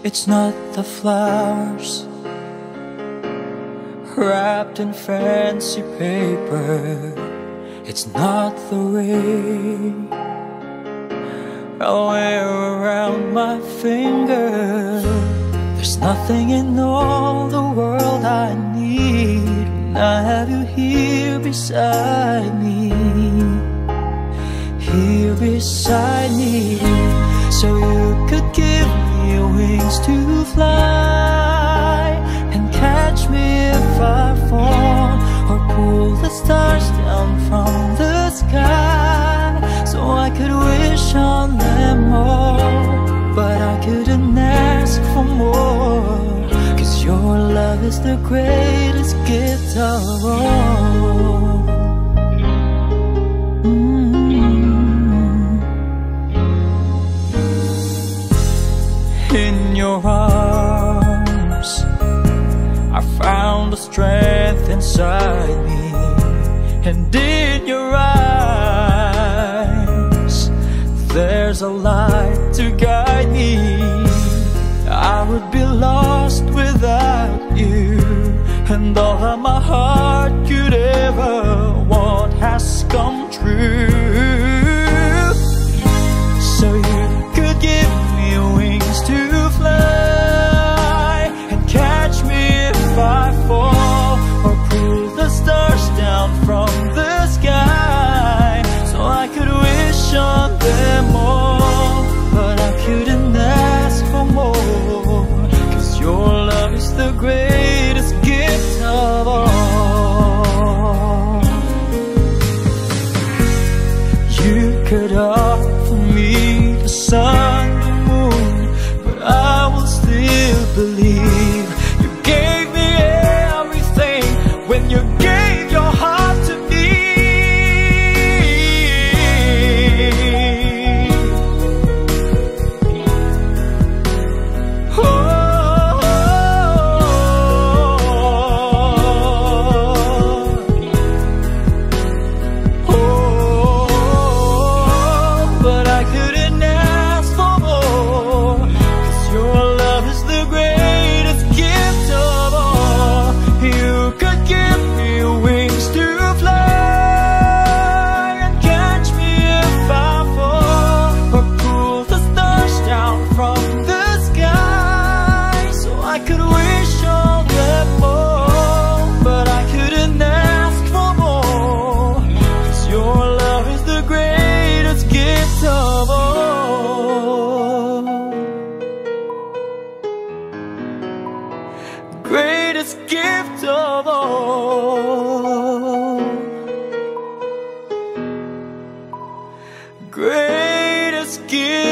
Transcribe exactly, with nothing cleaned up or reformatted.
It's not the flowers wrapped in fancy paper. It's not the ring I wear around my finger. There's nothing in all the world I need when I have you here beside me. Here beside me, so you could give me wings to fly and catch me if I fall, or pull the stars down from the sky so I could wish on them all. But I couldn't ask for more, 'cause your love is the greatest gift of all. In your arms I found the strength inside me, and in your eyes there's a light to guide me. I would be lost without you, and all that my heart could ever want has come true. So you could give me wings to fly and catch me if I fall, or pull the stars down from the sky so I could wish on them all. But I couldn't ask for more, 'cause your love is the greatest gift of all. You could offer me the sun, I will still believe. You gave me everything when you gave your heart to me. Oh, oh, oh, but I couldn't ask for more. Your love is the greatest gift of all. You could give me wings to fly and catch me if I fall, or pull the stars down from the sky so I could wish on them all. But I couldn't ask for more, 'cause your love is the greatest gift of all. Greatest gift of all. Greatest gift